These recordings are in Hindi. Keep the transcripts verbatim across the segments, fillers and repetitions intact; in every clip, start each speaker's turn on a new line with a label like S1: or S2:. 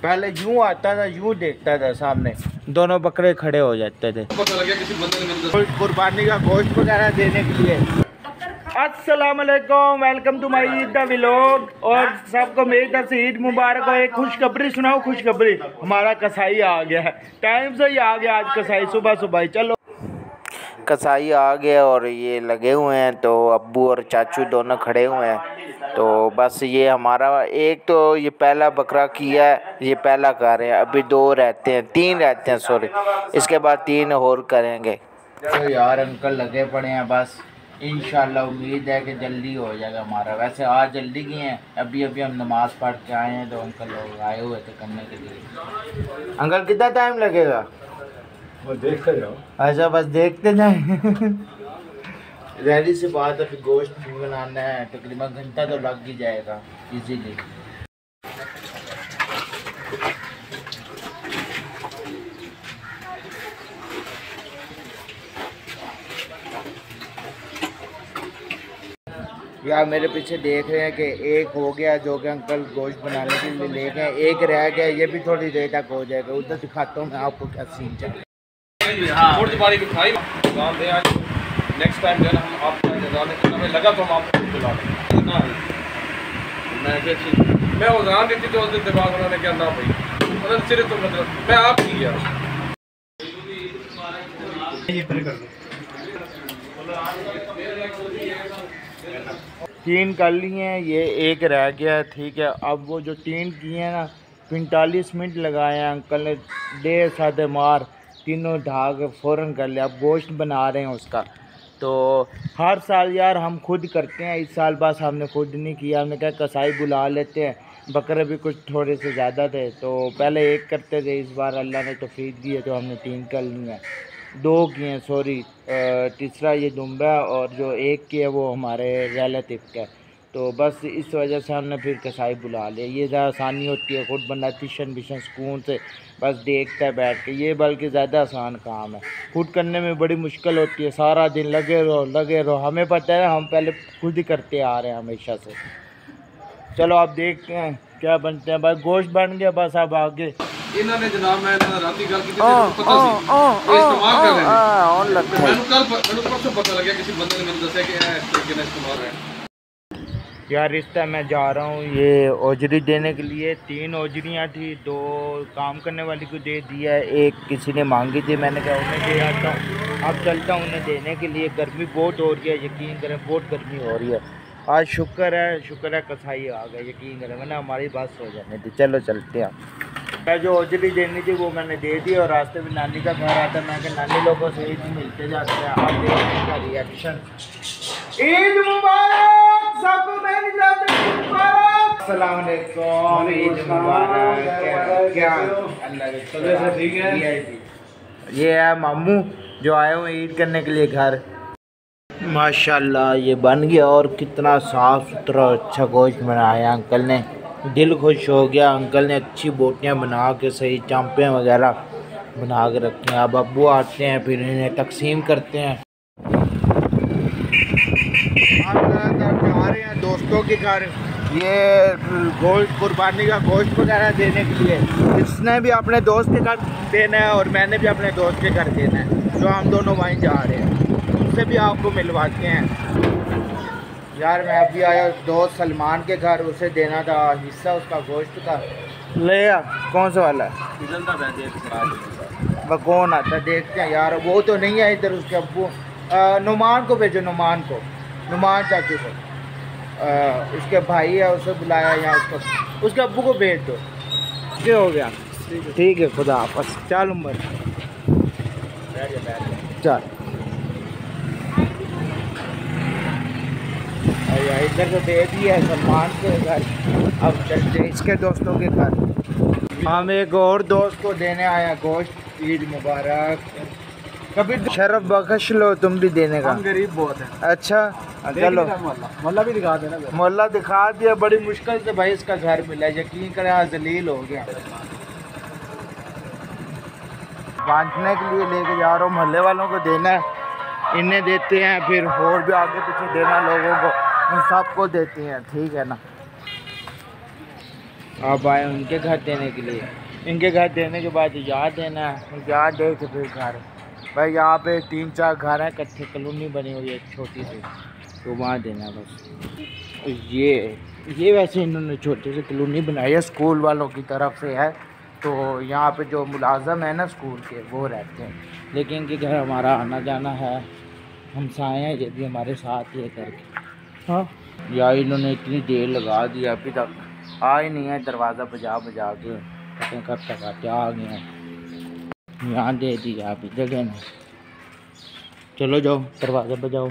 S1: पहले यूं आता था, यूं देखता था, सामने दोनों बकरे खड़े हो जाते थे। पता लगा किसी बंदे ने कुर्बानी का गोश्त वगैरह देने के लिए। अस्सलाम वालेकुम, welcome to my Eid the vlog. और सबको मेरी तरफ से ईद मुबारक हो। एक खुशखबरी सुनाओ, खुशखबरी हमारा कसाई आ गया है, टाइम से ही आ गया आज कसाई, सुबह सुबह ही। चलो कसाई आ गया और ये लगे हुए हैं, तो अब्बू और चाचू दोनों खड़े हुए हैं। तो बस ये हमारा एक तो ये पहला बकरा किया है, ये पहला कर रहे हैं। अभी दो रहते हैं, तीन रहते हैं सॉरी, इसके बाद तीन और करेंगे। तो यार अंकल लगे पड़े हैं, बस इंशाल्लाह उम्मीद है कि जल्दी हो जाएगा हमारा। वैसे आज जल्दी किए हैं, अभी अभी हम नमाज़ पढ़ के आए हैं, तो अंकल लोग आए हुए थे करने के लिए। अंकल कितना टाइम लगेगा? वो देखते जाओ। अच्छा बस देखते जाए। रेडी से बात है, फिर गोश्त भी बनाना है, तकरीबन घंटा तो लग ही जाएगा इजीली। यार मेरे पीछे देख रहे हैं कि एक हो गया जो कि अंकल गोश्त बनाने के लिए ले गए, एक रह गया, ये भी थोड़ी देर तक हो जाएगा। उधर दिखाता हूँ मैं आपको क्या सीन चल रहा है। नेक्स्ट टाइम जो है हम आपका इंतजार नहीं करना, लगा तो हम आपको बुला लेंगे। मैं उदाहरण देती तो उस दिन दिमाग उन्होंने क्या ना भाई, मतलब सिर्फ तो मतलब मैं आप ही गया। तीन कर लिए हैं, ये एक रह गया, ठीक है। अब वो जो तीन किए हैं ना, पैंतालीस मिनट लगाए हैं अंकल ने, डेढ़ सादे मार तीनों ढाक फ़ौरन कर लिया। अब गोश्त बना रहे हैं उसका। तो हर साल यार हम खुद करते हैं, इस साल बस हमने खुद नहीं किया। हमने कहा कसाई बुला लेते हैं, बकरे भी कुछ थोड़े से ज़्यादा थे, तो पहले एक करते थे, इस बार अल्लाह ने तौफीक दी है तो हमने तीन कर लिए हैं, दो किए हैं सॉरी। तीसरा ये दुम्बा और जो एक की है वो हमारे रिलेटिव का है। तो बस इस वजह से हमने फिर कसाई बुला लिया। ये ज़्यादा आसानी होती है, खुद बंदा टिशन बिशन सुकून से बस देखता है बैठ के, ये बल्कि ज़्यादा आसान काम है। खुद करने में बड़ी मुश्किल होती है, सारा दिन लगे रहो लगे रहो। हमें पता है, हम पहले खुद ही करते आ रहे हैं हमेशा से। चलो आप देखते हैं क्या बनते हैं। भाई गोश्त बन गया, बस अब आगे इन्होंने जनाब मैं राती गल की थी, पता सी इस्तेमाल कर रहे हैं और लगता है। मैंने कल मैंने परसों पता लगा, किसी बंदे ने मैंने दसया कि है इस तरीके से इस्तेमाल है। यार रिश्ता मैं जा रहा हूँ ये ओजरी देने के लिए। तीन ओजरियाँ थी, दो काम करने वाली को दे दिया है, एक किसी ने मांगी थी, मैंने कहा उन्हें दे आता हूँ। अब चलता हूँ उन्हें देने के लिए। गर्मी बहुत हो रही है, यकीन करें बहुत गर्मी हो रही है। आज शुक्र है शुक्र है कसाई आ गया, यकीन करें, वरना हमारी बात हो जानी थी। चलो चलते हैं। मैं जो ओजरी देनी थी वो मैंने दे दी, और रास्ते में नानी का घर आता, मैं कि नानी लोगों से ईद मिलते जाते हैं। आप देखने का रिएक्शन। ईद मुबारक सबको, मेरी तरफ से ईद मुबारक। अस्सलाम वालेकुम, ईद मुबारक। क्या अल्लाह के शुक्र से ठीक है। ये है मामू जो आए हुए ईद करने के लिए घर। माशाल्लाह ये बन गया, और कितना साफ़ सुथरा अच्छा गोश्त बनाया अंकल ने, दिल खुश हो गया। अंकल ने अच्छी बोटियाँ बना के सही चांपें वगैरह बना के रखी हैं। अब अब्बू आते हैं, फिर इन्हें तकसीम करते हैं। हम जा रहे हैं दोस्तों के घर, ये गोश्त कुर्बानी का गोश्त वगैरह देने के लिए। इसने भी अपने दोस्त के घर देना है और मैंने भी अपने दोस्त के घर देना है, तो हम दोनों वहीं जा रहे हैं। उनसे भी आपको मिलवाते हैं। यार मैं अभी आया दोस्त सलमान के घर, उसे देना था हिस्सा उसका गोश्त का। ले आ, कौन सा वाला वो कौन आता देखते हैं यार। वो तो नहीं है इधर, उसके अब्बू नुमान को भेजो, नुमान को, नुमान चाचू को, आ, उसके भाई है, उसे बुलाया यहाँ, उसको उसके अब्बू को भेज दो। क्या हो गया? ठीक है, खुदा हाफ़िज़। चल उम्र चल इधर तो दे दिया है सलमान के घर, अब चलते इसके दोस्तों के घर। हम एक और दोस्त को देने आया गोश्त। ईद मुबारक। कभी शरफ बख्श लो तुम भी देने का। हम गरीब बहुत है। अच्छा चलो मोहल्ला भी दिखा देना। मोहल्ला दिखा दिया, बड़ी मुश्किल से भाई इसका घर मिला, यकीन करें आज जलील हो गया। बांटने के लिए लेके जा रहा हूँ, मोहल्ले वालों को देना है, इन्हें देते हैं, फिर और भी आगे पीछे देना लोगों को, उन सबको देते हैं, ठीक है ना। आप आए उनके घर देने के लिए, इनके घर देने के बाद याद देना है, याद दे के फिर घर। भाई यहाँ पे तीन चार घर हैं, कच्चे कॉलोनी बनी हुई है छोटी सी, तो वहाँ देना बस। ये ये वैसे इन्होंने छोटी सी कॉलोनी बनाई है, स्कूल वालों की तरफ से है, तो यहाँ पे जो मुलाजम है ना स्कूल के वो रहते हैं, लेकिन इनके घर हमारा आना जाना है, हमसाए हैं ये भी हमारे साथ ये करके। हाँ यार इन्होंने इतनी देर लगा दी अभी तक आ ही नहीं है, दरवाज़ा बजा बजा के पता कब तक आते आ गए हैं। यहाँ दे दिया अभी जगह में, चलो जाओ दरवाज़ा बजाओ।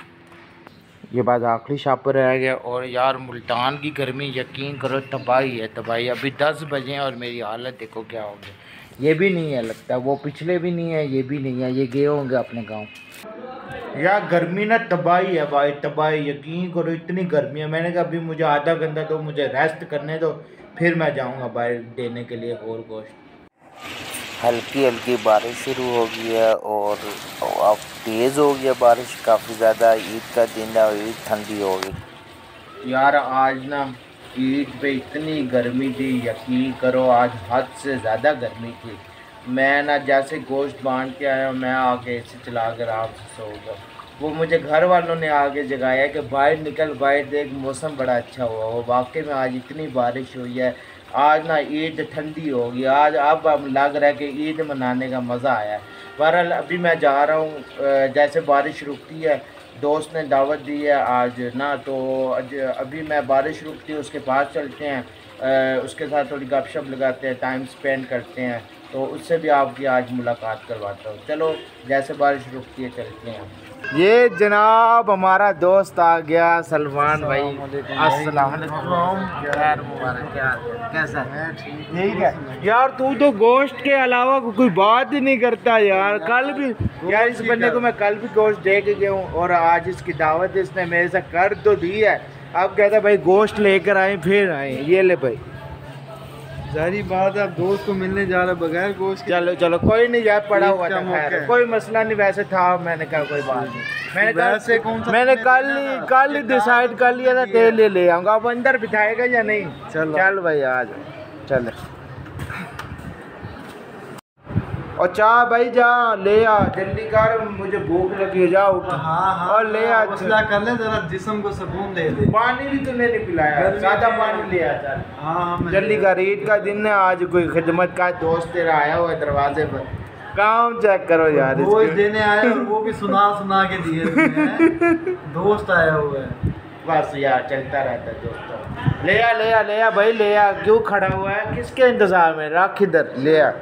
S1: ये बात आखिरी शॉप पर रह गया। और यार मुल्तान की गर्मी यकीन करो तबाही है तबाही। अभी दस बजे हैं और मेरी हालत देखो क्या हो गई। ये भी नहीं है लगता, वो पिछले भी नहीं है, ये भी नहीं है, ये गए होंगे अपने गांव। यार गर्मी ना तबाही है भाई तबाही, यकीन करो इतनी गर्मी है। मैंने कहा अभी मुझे आधा घंटा तो मुझे रेस्ट करने दो, फिर मैं जाऊँगा बाहर देने के लिए और गोश्त।
S2: हल्की हल्की बारिश शुरू हो गई है और अब तेज़ हो गया बारिश काफ़ी ज़्यादा। ईद का दिन है और ईद ठंडी हो गई।
S1: यार आज ना ईद पे इतनी गर्मी थी, यकीन करो आज हद से ज़्यादा गर्मी थी। मैं ना जैसे गोश्त बांध के आया मैं आके एसी चला कर आराम से सो गया। वो मुझे घर वालों ने आगे जगाया कि बाहर निकल बाहर देख मौसम बड़ा अच्छा हुआ। वो वाकई में आज इतनी बारिश हुई है, आज ना ईद ठंडी होगी। आज अब अब लग रहा है कि ईद मनाने का मज़ा आया है। बहरहाल अभी मैं जा रहा हूँ, जैसे बारिश रुकती है दोस्त ने दावत दी है आज ना, तो अभी मैं बारिश रुकती है उसके पास चलते हैं, उसके साथ थोड़ी गपशप लगाते हैं, टाइम स्पेंड करते हैं, तो उससे भी आपकी आज मुलाकात करवाता हूँ। चलो जैसे बारिश रुकती है चलते हैं। ये जनाब हमारा दोस्त आ गया सलमान भाई। अस्सलाम वालेकुम, खैर मुबारक, क्या कैसा है? ठीक है यार, तू तो गोश्त के अलावा कोई बात ही नहीं करता यार। कल भी यार इस बंदे को मैं कल भी गोश्त दे के गया हूँ और आज इसकी दावत इसने मेरे से कर तो दी है। अब कहता भाई गोश्त लेकर आए फिर आए। ये ले भाई,
S3: जारी बात है, आप दोस्त को मिलने जा रहे बगैर गोश्त।
S1: चलो चलो कोई नहीं यार, पड़ा हुआ था, खैर कोई मसला नहीं। वैसे था, मैंने कहा कोई बात नहीं। मैंने कहा से कौन सा मैंने कल ही कल ही डिसाइड कर लिया था तेरे लिए ले आऊँगा। अब अंदर बिठाएगा या नहीं? चलो चल भाई आ जाओ, चल। और चाह भाई जा ले आ, जल्दी कर, मुझे भूख लगी है, जा उठ।
S3: हाँ हाँ,
S1: और ले आ,
S3: मसला कर ले जरा, जिस्म को सुकून दे दे।
S1: पानी भी तूने नहीं पिलाया, सादा पानी ले आ चल।
S3: हाँ
S1: जल्दी कर, ईद का दिन है आज, कोई खिदमत का दोस्त तेरा आया हुआ है दरवाजे पर। काम चेक करो यार,
S3: वो देने आया और वो भी सुना सुना के दिए। दोस्त आया हुआ है,
S1: बस यार चलता रहता है दोस्तों। ले आ ले आ ले आ भाई ले आ, क्यों खड़ा हुआ है, किसके इंतजार में? रख इधर, ले आ।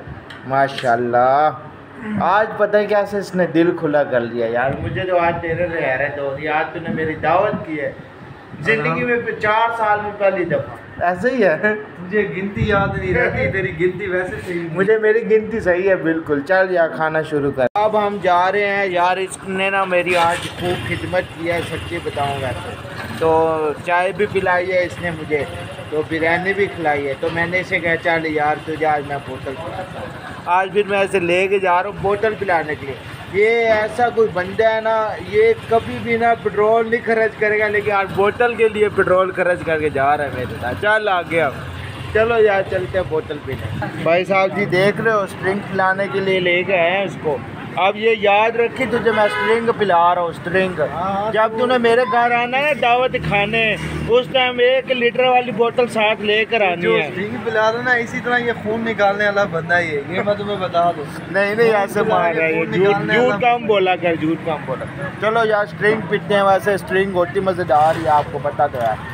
S1: माशाल्लाह आज पता है कैसे इसने दिल खुला कर लिया यार। मुझे तो आज तेरे रह रहे दोस्त, आज तूने मेरी दावत की है जिंदगी में चार साल में पहली दफा। ऐसे ही है,
S3: मुझे गिनती याद नहीं रहती, तेरी गिनती वैसे सही।
S1: मुझे मेरी गिनती सही है बिल्कुल। चल यार खाना शुरू कर। अब हम जा रहे हैं यार, इसने ना मेरी आज खूब खिदमत की है, सच्ची बताऊँ वैसे तो। चाय भी पिलाई है इसने मुझे, तो बिरयानी भी खिलाई है, तो मैंने इसे कहा चल यार तुझे आज मैं बोतल पिलाता हूँ। आज फिर मैं इसे लेके जा रहा हूँ बोतल पिलाने के लिए। ये ऐसा कोई बंदा है ना, ये कभी भी ना पेट्रोल नहीं खर्च करेगा, लेकिन आज बोतल के लिए पेट्रोल खर्च करके जा रहा है मेरे साथ। चल आ गया, चलो यार चलते हैं बोतल पीने। भाई साहब जी देख रहे हो, स्ट्रिंग पिलाने के लिए ले गए हैं उसको। अब ये याद रखी तुझे मैं स्ट्रिंग पिला रहा हूँ, स्ट्रिंग। जब तूने मेरे घर आना है दावत खाने, उस टाइम एक लीटर वाली बोतल साथ लेकर आनी है।
S3: स्ट्रिंग पिला दो ना, इसी तरह ये खून निकालने वाला बंदा ही है, ये मैं तुम्हें बता दूँ।
S1: नहीं नहीं ऐसे मार रहा है, झूठ झूठ कम बोला कर, झूठ कम बोला। चलो यार स्ट्रिंग पीते हैं। वैसे स्ट्रिंग होती मज़ेदार है, आपको पता तो है।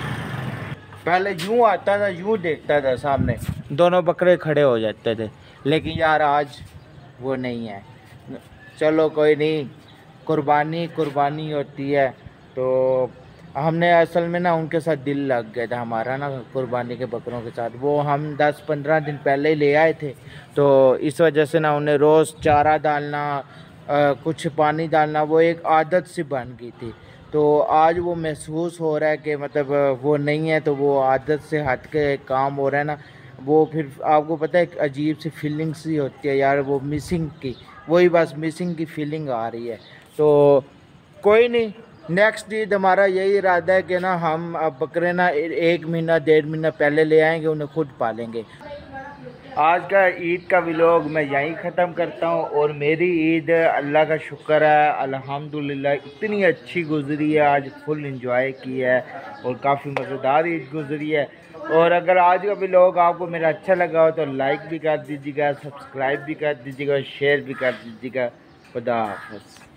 S1: पहले यूँ आता था, यूँ देखता था सामने, दोनों बकरे खड़े हो जाते थे, लेकिन यार आज वो नहीं है। चलो कोई नहीं, कुर्बानी कुर्बानी होती है। तो हमने असल में ना उनके साथ दिल लग गया था हमारा ना, कुर्बानी के बकरों के साथ। वो हम दस पंद्रह दिन पहले ही ले आए थे, तो इस वजह से ना उन्हें रोज़ चारा डालना, आ, कुछ पानी डालना, वो एक आदत सी बन गई थी। तो आज वो महसूस हो रहा है कि मतलब वो नहीं है, तो वो आदत से हट के काम हो रहा है ना, वो फिर आपको पता है अजीब सी फीलिंग सी होती है यार, वो मिसिंग की, वही बस मिसिंग की फीलिंग आ रही है। तो कोई नहीं, नेक्स्ट ईद हमारा यही इरादा है कि ना हम अब बकरे ना एक महीना डेढ़ महीना पहले ले आएंगे, उन्हें खुद पालेंगे। आज का ईद का व्लॉग मैं यहीं ख़त्म करता हूँ। और मेरी ईद अल्लाह का शुक्र है अल्हम्दुलिल्लाह इतनी अच्छी गुजरी है, आज फुल इंजॉय की है और काफ़ी मज़ेदार ईद गुजरी है। और अगर आज का व्लॉग आपको मेरा अच्छा लगा हो तो लाइक भी कर दीजिएगा, सब्सक्राइब भी कर दीजिएगा, शेयर भी कर दीजिएगा। खुदा हाफ़िज़।